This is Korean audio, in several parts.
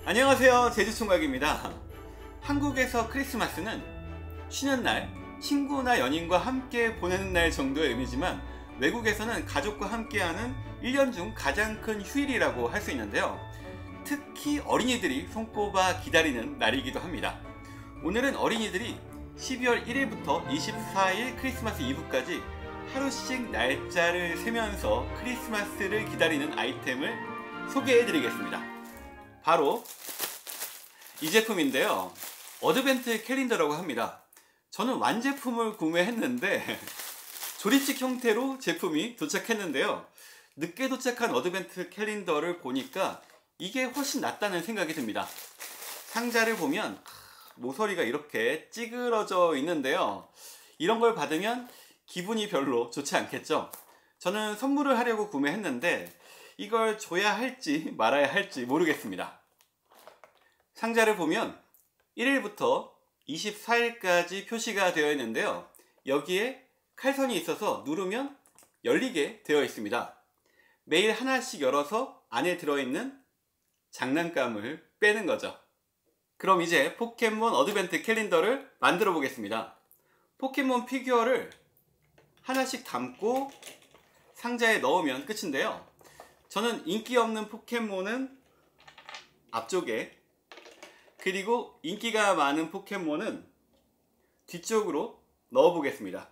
안녕하세요, 제주총각입니다. 한국에서 크리스마스는 쉬는 날, 친구나 연인과 함께 보내는 날 정도의 의미지만 외국에서는 가족과 함께하는 1년 중 가장 큰 휴일이라고 할 수 있는데요. 특히 어린이들이 손꼽아 기다리는 날이기도 합니다. 오늘은 어린이들이 12월 1일부터 24일 크리스마스 이브까지 하루씩 날짜를 세면서 크리스마스를 기다리는 아이템을 소개해 드리겠습니다. 바로 이 제품인데요, 어드벤트 캘린더라고 합니다. 저는 완제품을 구매했는데 조립식 형태로 제품이 도착했는데요, 늦게 도착한 어드벤트 캘린더를 보니까 이게 훨씬 낫다는 생각이 듭니다. 상자를 보면 모서리가 이렇게 찌그러져 있는데요, 이런 걸 받으면 기분이 별로 좋지 않겠죠. 저는 선물을 하려고 구매했는데 이걸 줘야 할지 말아야 할지 모르겠습니다. 상자를 보면 1일부터 24일까지 표시가 되어 있는데요, 여기에 칼선이 있어서 누르면 열리게 되어 있습니다. 매일 하나씩 열어서 안에 들어있는 장난감을 빼는 거죠. 그럼 이제 포켓몬 어드벤트 캘린더를 만들어 보겠습니다. 포켓몬 피규어를 하나씩 담고 상자에 넣으면 끝인데요, 저는 인기 없는 포켓몬은 앞쪽에, 그리고 인기가 많은 포켓몬은 뒤쪽으로 넣어 보겠습니다.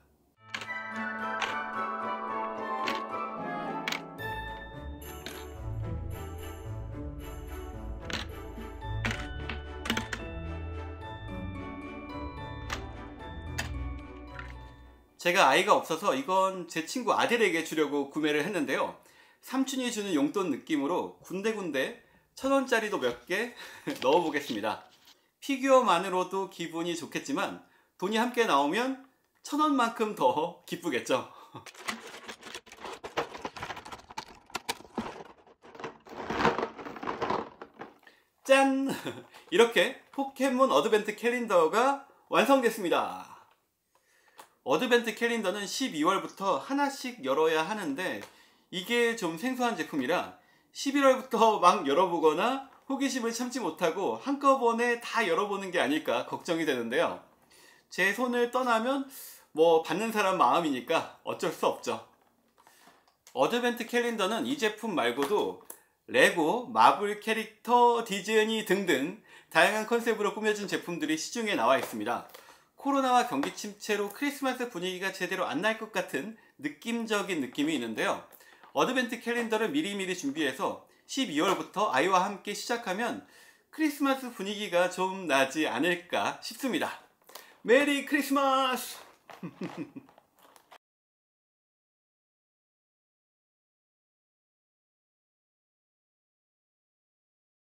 제가 아이가 없어서 이건 제 친구 아들에게 주려고 구매를 했는데요, 삼촌이 주는 용돈 느낌으로 군데군데 1,000원짜리도 몇 개 넣어 보겠습니다. 피규어만으로도 기분이 좋겠지만 돈이 함께 나오면 1,000원만큼 더 기쁘겠죠. 짠! 이렇게 포켓몬 어드벤트 캘린더가 완성됐습니다. 어드벤트 캘린더는 12월부터 하나씩 열어야 하는데 이게 좀 생소한 제품이라 11월부터 막 열어보거나 호기심을 참지 못하고 한꺼번에 다 열어보는 게 아닐까 걱정이 되는데요, 제 손을 떠나면 받는 사람 마음이니까 어쩔 수 없죠. 어드벤트 캘린더는 이 제품 말고도 레고, 마블 캐릭터, 디즈니 등등 다양한 컨셉으로 꾸며진 제품들이 시중에 나와 있습니다. 코로나와 경기 침체로 크리스마스 분위기가 제대로 안 날 것 같은 느낌적인 느낌이 있는데요, 어드벤트 캘린더를 미리미리 준비해서 12월부터 아이와 함께 시작하면 크리스마스 분위기가 좀 나지 않을까 싶습니다. 메리 크리스마스!